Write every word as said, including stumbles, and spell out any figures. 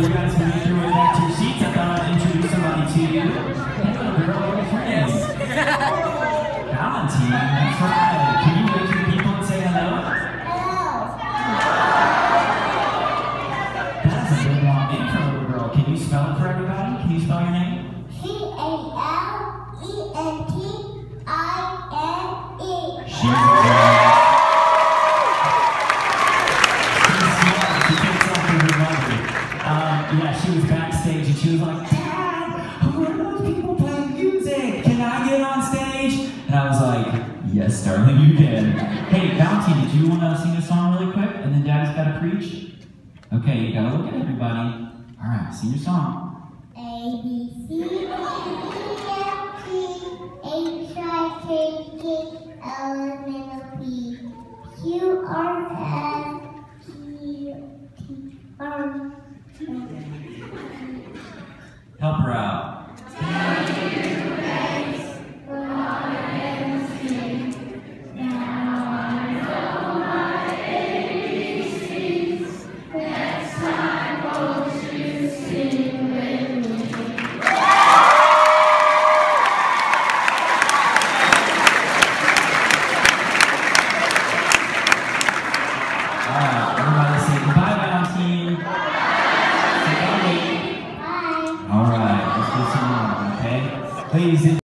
you guys can make your way back to your seats, I thought I'd introduce somebody to you. Hey, little girl, what's your name? Valentine, that's right. Can you wave to the people and say hello? That is a big long name for a little girl. Can you spell it for everybody? Can you spell your name? C A L E N T I N E. She's a Yeah, she was backstage and she was like, Dad, who are those people playing music? Can I get on stage? And I was like, yes, darling, you can. Hey, Valentine, did you want to sing a song really quick? And then Dad's got to preach? Okay, you got to look at everybody. All right, sing your song. A, B, C, D, E, F, G, H, I, K, K, L, M, N, O, P, Q, R, S, T, T, R, Help her out. All right, let's do some more, okay? Please.